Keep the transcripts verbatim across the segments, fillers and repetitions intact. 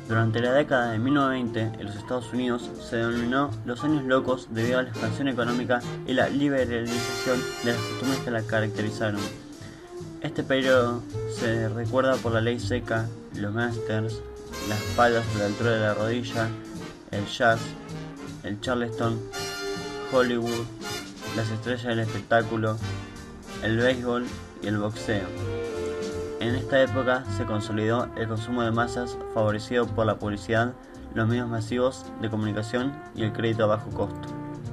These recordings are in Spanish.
Durante la década de mil novecientos veinte, en los Estados Unidos se denominó los años locos debido a la expansión económica y la liberalización de las costumbres que la caracterizaron. Este periodo se recuerda por la ley seca, los gángsters, las faldas a la altura de la rodilla, el jazz, el charleston, Hollywood, las estrellas del espectáculo, el béisbol y el boxeo. En esta época se consolidó el consumo de masas favorecido por la publicidad, los medios masivos de comunicación y el crédito a bajo costo.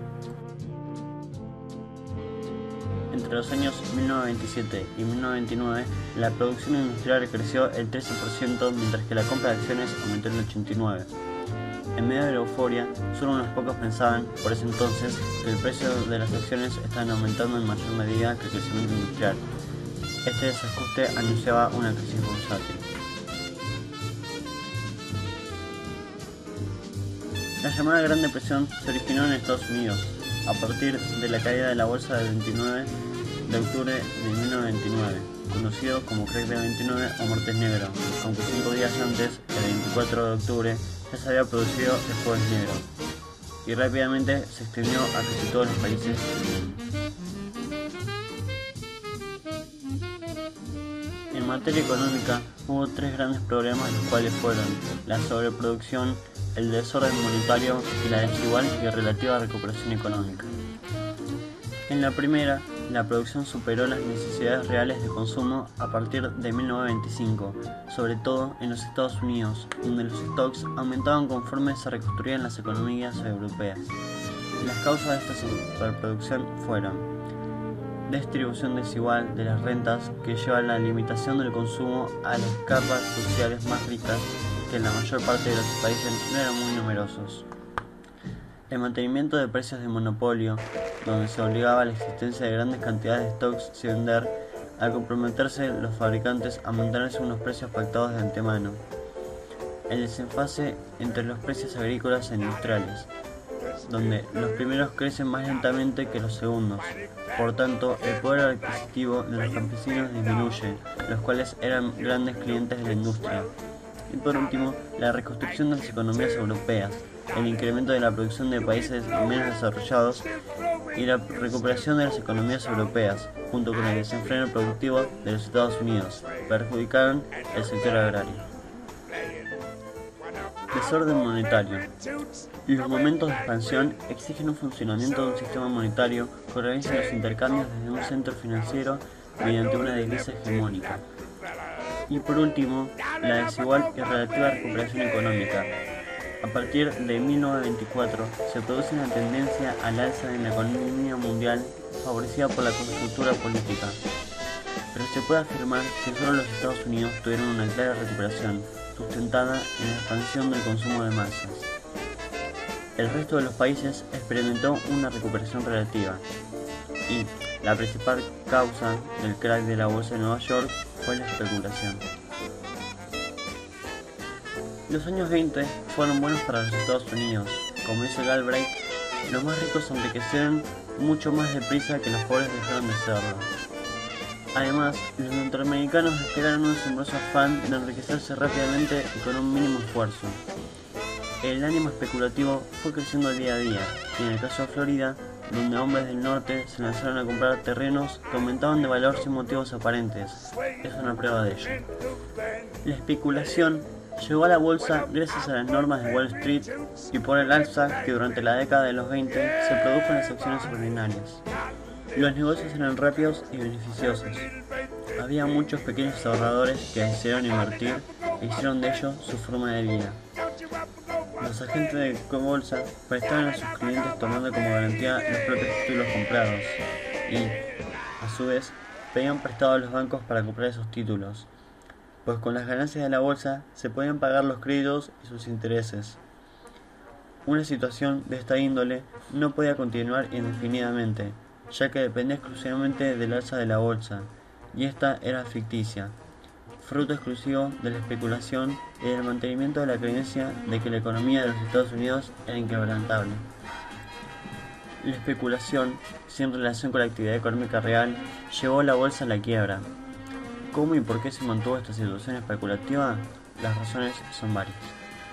Entre los años mil novecientos veintisiete y mil novecientos veintinueve, la producción industrial creció el trece por ciento, mientras que la compra de acciones aumentó el ochenta y nueve por ciento. En medio de la euforia, solo unos pocos pensaban, por ese entonces, que el precio de las acciones estaban aumentando en mayor medida que el crecimiento industrial. Este desajuste anunciaba una crisis bursátil. La llamada Gran Depresión se originó en Estados Unidos, a partir de la caída de la bolsa del veintinueve de octubre de mil novecientos veintinueve, conocido como Crack de veintinueve o Martes Negro, aunque cinco días antes, el veinticuatro de octubre, ya se había producido el Jueves Negro, y rápidamente se extendió a casi todos los países del mundo. En materia económica, hubo tres grandes problemas, los cuales fueron la sobreproducción, el desorden monetario y la desigual y relativa recuperación económica. En la primera, la producción superó las necesidades reales de consumo a partir de mil novecientos veinticinco, sobre todo en los Estados Unidos, donde los stocks aumentaban conforme se reconstruían las economías europeas. Las causas de esta superproducción fueron distribución desigual de las rentas, que lleva a la limitación del consumo a las capas sociales más ricas, que en la mayor parte de los países no eran muy numerosos. El mantenimiento de precios de monopolio, donde se obligaba a la existencia de grandes cantidades de stocks sin vender, al comprometerse los fabricantes a mantenerse unos precios pactados de antemano. El desenfase entre los precios agrícolas e industriales, donde los primeros crecen más lentamente que los segundos. Por tanto, el poder adquisitivo de los campesinos disminuye, los cuales eran grandes clientes de la industria. Y por último, la reconstrucción de las economías europeas, el incremento de la producción de países menos desarrollados y la recuperación de las economías europeas, junto con el desenfreno productivo de los Estados Unidos, perjudicaron el sector agrario. Desorden monetario. Los momentos de expansión exigen un funcionamiento de un sistema monetario que organiza los intercambios desde un centro financiero mediante una divisa hegemónica. Y por último, la desigual y relativa recuperación económica. A partir de mil novecientos veinticuatro se produce una tendencia al alza en la economía mundial favorecida por la coyuntura política. Pero se puede afirmar que solo los Estados Unidos tuvieron una clara recuperación, sustentada en la expansión del consumo de masas. El resto de los países experimentó una recuperación relativa, y la principal causa del crack de la bolsa de Nueva York fue la especulación. Los años veinte fueron buenos para los Estados Unidos. Como dice Galbraith, los más ricos se enriquecieron mucho más deprisa que los pobres dejaron de serlo. Además, los norteamericanos despegaron un asombroso afán de enriquecerse rápidamente y con un mínimo esfuerzo. El ánimo especulativo fue creciendo día a día, y en el caso de Florida, donde hombres del norte se lanzaron a comprar terrenos que aumentaban de valor sin motivos aparentes, es una prueba de ello. La especulación llegó a la bolsa gracias a las normas de Wall Street y por el alza que durante la década de los veinte se produjo en las acciones ordinarias. Los negocios eran rápidos y beneficiosos. Había muchos pequeños ahorradores que decidieron invertir e hicieron de ello su forma de vida. Los agentes de bolsa prestaban a sus clientes tomando como garantía los propios títulos comprados y, a su vez, pedían prestado a los bancos para comprar esos títulos, pues con las ganancias de la bolsa se podían pagar los créditos y sus intereses. Una situación de esta índole no podía continuar indefinidamente, ya que dependía exclusivamente del alza de la bolsa, y esta era ficticia, fruto exclusivo de la especulación y del mantenimiento de la creencia de que la economía de los Estados Unidos era inquebrantable. La especulación, sin relación con la actividad económica real, llevó a la bolsa a la quiebra. ¿Cómo y por qué se mantuvo esta situación especulativa? Las razones son varias.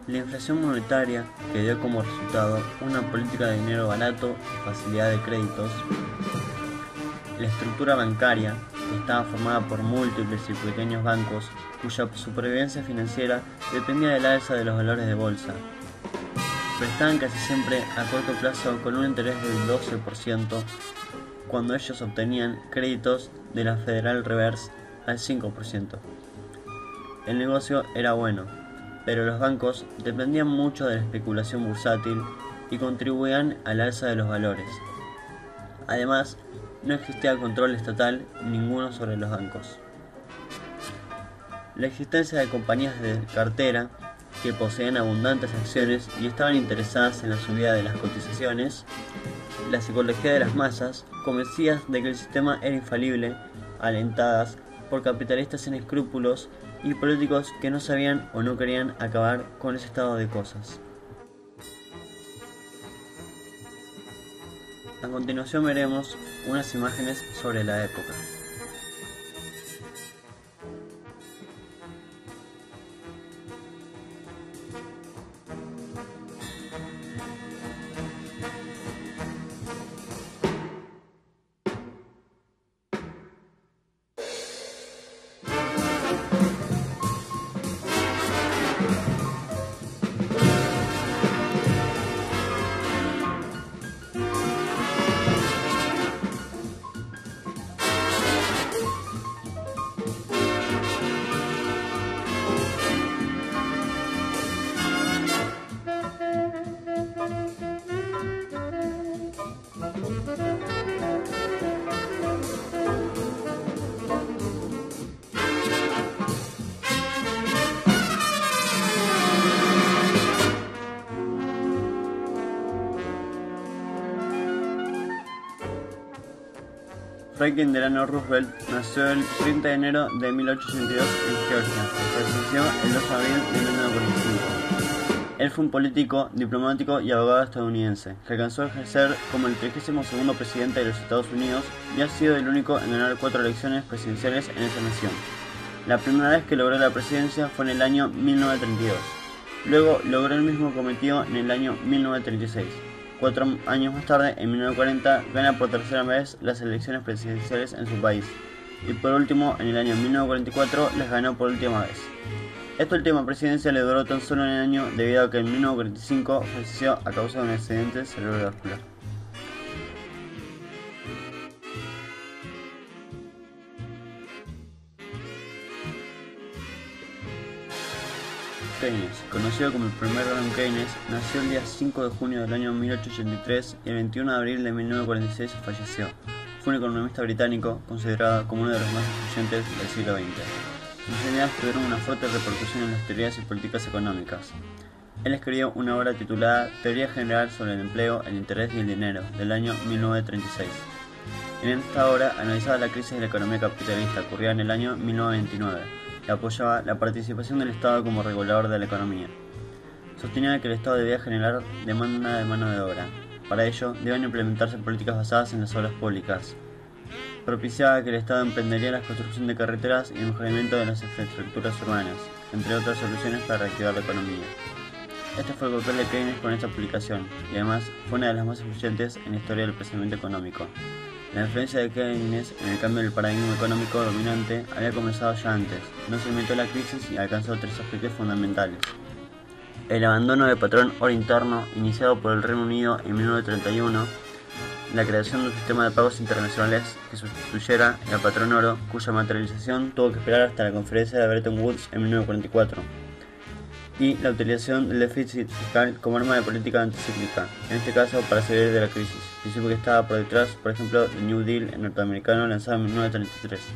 La inflación monetaria, que dio como resultado una política de dinero barato y facilidad de créditos, la estructura bancaria, que estaba formada por múltiples y pequeños bancos cuya supervivencia financiera dependía del alza de los valores de bolsa, prestaban casi siempre a corto plazo con un interés del doce por ciento cuando ellos obtenían créditos de la Federal Reserve al cinco por ciento. El negocio era bueno, pero los bancos dependían mucho de la especulación bursátil y contribuían al alza de los valores. Además, no existía control estatal ninguno sobre los bancos. La existencia de compañías de cartera que poseían abundantes acciones y estaban interesadas en la subida de las cotizaciones, la psicología de las masas, convencidas de que el sistema era infalible, alentadas por capitalistas sin escrúpulos y políticos que no sabían o no querían acabar con ese estado de cosas. A continuación veremos unas imágenes sobre la época. Franklin Delano Roosevelt nació el treinta de enero de mil ochocientos ochenta y dos en Georgia y falleció el dos de abril de mil novecientos cuarenta y cinco. Él fue un político, diplomático y abogado estadounidense, que alcanzó a ejercer como el trigésimo segundo presidente de los Estados Unidos y ha sido el único en ganar cuatro elecciones presidenciales en esa nación. La primera vez que logró la presidencia fue en el año mil novecientos treinta y dos. Luego logró el mismo cometido en el año mil novecientos treinta y seis. Cuatro años más tarde, en mil novecientos cuarenta, gana por tercera vez las elecciones presidenciales en su país. Y por último, en el año mil novecientos cuarenta y cuatro, las ganó por última vez. Esta última presidencia le duró tan solo un año debido a que en mil novecientos cuarenta y cinco falleció a causa de un accidente cerebrovascular. Keynes, conocido como el primer gran Keynes, nació el día cinco de junio del año mil ochocientos ochenta y tres y el veintiuno de abril de mil novecientos cuarenta y seis falleció. Fue un economista británico considerado como uno de los más influyentes del siglo veinte. Sus ideas tuvieron una fuerte repercusión en las teorías y políticas económicas. Él escribió una obra titulada Teoría General sobre el Empleo, el Interés y el Dinero, del año mil novecientos treinta y seis. En esta obra analizaba la crisis de la economía capitalista ocurrida en el año mil novecientos veintinueve. Apoyaba la participación del Estado como regulador de la economía. Sostenía que el Estado debía generar demanda de mano de obra. Para ello, deben implementarse políticas basadas en las obras públicas. Propiciaba que el Estado emprendería la construcción de carreteras y el mejoramiento de las infraestructuras urbanas, entre otras soluciones para reactivar la economía. Este fue el papel de Keynes con esta publicación, y además fue una de las más influyentes en la historia del pensamiento económico. La influencia de Keynes en el cambio del paradigma económico dominante había comenzado ya antes. No se limitó a la crisis y alcanzó tres aspectos fundamentales. El abandono del patrón oro interno, iniciado por el Reino Unido en mil novecientos treinta y uno, la creación de un sistema de pagos internacionales que sustituyera al patrón oro, cuya materialización tuvo que esperar hasta la conferencia de Bretton Woods en mil novecientos cuarenta y cuatro, y la utilización del déficit fiscal como arma de política anticíclica, en este caso para salir de la crisis, principio que estaba por detrás, por ejemplo, del New Deal norteamericano lanzado en mil novecientos treinta y tres.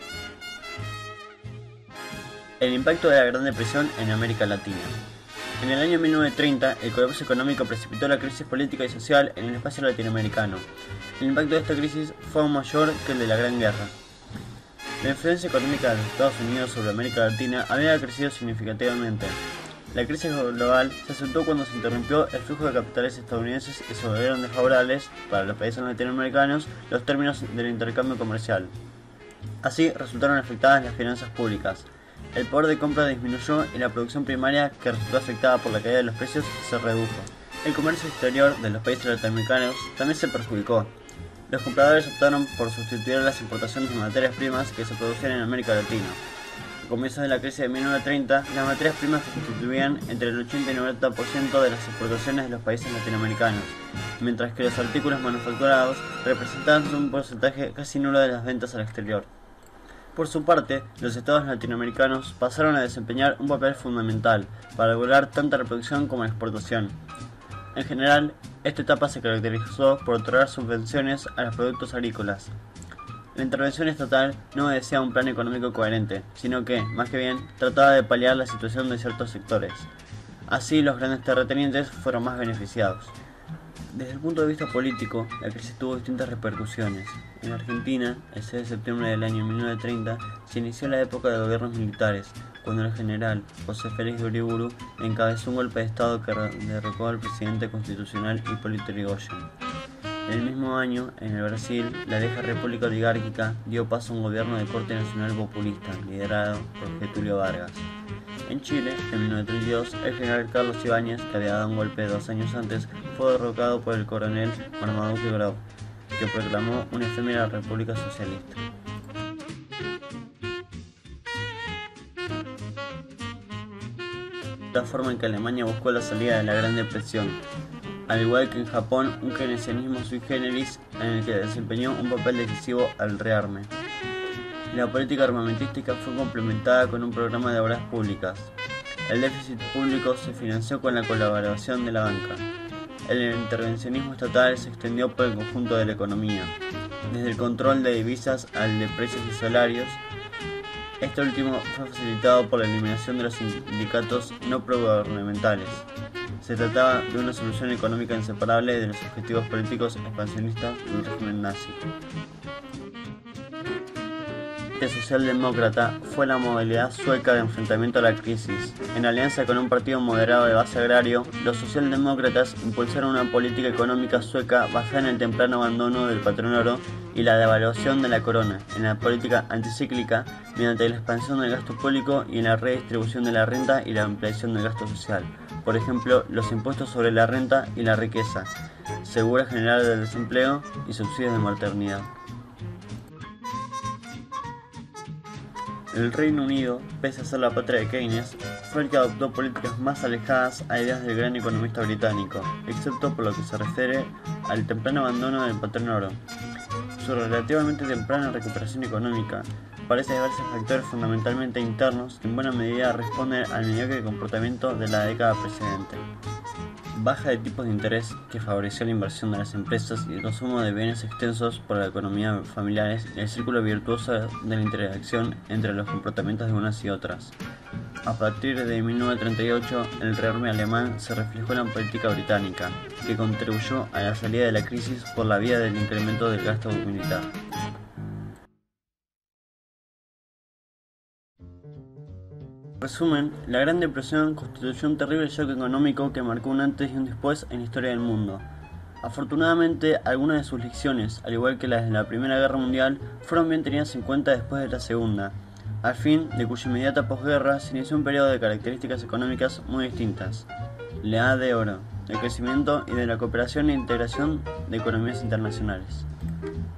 El impacto de la Gran Depresión en América Latina. En el año mil novecientos treinta, el colapso económico precipitó la crisis política y social en el espacio latinoamericano. El impacto de esta crisis fue aún mayor que el de la Gran Guerra. La influencia económica de los Estados Unidos sobre América Latina había crecido significativamente. La crisis global se acentuó cuando se interrumpió el flujo de capitales estadounidenses y se volvieron desfavorables para los países latinoamericanos los términos del intercambio comercial. Así resultaron afectadas las finanzas públicas. El poder de compra disminuyó y la producción primaria, que resultó afectada por la caída de los precios, se redujo. El comercio exterior de los países latinoamericanos también se perjudicó. Los compradores optaron por sustituir las importaciones de materias primas que se producían en América Latina. A comienzos de la crisis de mil novecientos treinta, las materias primas constituían entre el ochenta y noventa por ciento de las exportaciones de los países latinoamericanos, mientras que los artículos manufacturados representaban un porcentaje casi nulo de las ventas al exterior. Por su parte, los estados latinoamericanos pasaron a desempeñar un papel fundamental para lograr tanta la producción como la exportación. En general, esta etapa se caracterizó por otorgar subvenciones a los productos agrícolas. La intervención estatal no obedecía a un plan económico coherente, sino que, más que bien, trataba de paliar la situación de ciertos sectores. Así, los grandes terratenientes fueron más beneficiados. Desde el punto de vista político, la crisis tuvo distintas repercusiones. En Argentina, el seis de septiembre del año mil novecientos treinta, se inició la época de gobiernos militares, cuando el general José Félix de Uriburu encabezó un golpe de estado que derrocó al presidente constitucional Hipólito Yrigoyen. El mismo año, en el Brasil, la vieja república oligárquica dio paso a un gobierno de corte nacional populista, liderado por Getúlio Vargas. En Chile, en mil novecientos treinta y dos, el general Carlos Ibáñez, que había dado un golpe dos años antes, fue derrocado por el coronel Marmaduke Grau, que proclamó una efímera república socialista. La forma en que Alemania buscó la salida de la Gran Depresión, al igual que en Japón, un keynesianismo sui generis en el que desempeñó un papel decisivo al rearme. La política armamentística fue complementada con un programa de obras públicas. El déficit público se financió con la colaboración de la banca. El intervencionismo estatal se extendió por el conjunto de la economía, desde el control de divisas al de precios y salarios. Este último fue facilitado por la eliminación de los sindicatos no progubernamentales. Se trataba de una solución económica inseparable de los objetivos políticos expansionistas del régimen nazi. El socialdemócrata fue la modalidad sueca de enfrentamiento a la crisis. En alianza con un partido moderado de base agrario, los socialdemócratas impulsaron una política económica sueca basada en el temprano abandono del patrón oro y la devaluación de la corona, en la política anticíclica, mediante la expansión del gasto público y en la redistribución de la renta y la ampliación del gasto social. Por ejemplo, los impuestos sobre la renta y la riqueza, seguro general del desempleo y subsidios de maternidad. El Reino Unido, pese a ser la patria de Keynes, fue el que adoptó políticas más alejadas a ideas del gran economista británico, excepto por lo que se refiere al temprano abandono del patrón oro. Su relativamente temprana recuperación económica parece deberse a factores fundamentalmente internos que en buena medida responden al mediocre comportamiento de la década precedente. Baja de tipos de interés que favoreció la inversión de las empresas y el consumo de bienes extensos por la economía familiares y el círculo virtuoso de la interacción entre los comportamientos de unas y otras. A partir de mil novecientos treinta y ocho, el rearme alemán se reflejó en la política británica, que contribuyó a la salida de la crisis por la vía del incremento del gasto militar. En resumen, la Gran Depresión constituyó un terrible shock económico que marcó un antes y un después en la historia del mundo. Afortunadamente, algunas de sus lecciones, al igual que las de la Primera Guerra Mundial, fueron bien tenidas en cuenta después de la Segunda, al fin de cuya inmediata posguerra se inició un periodo de características económicas muy distintas: la Edad de Oro, del crecimiento y de la cooperación e integración de economías internacionales.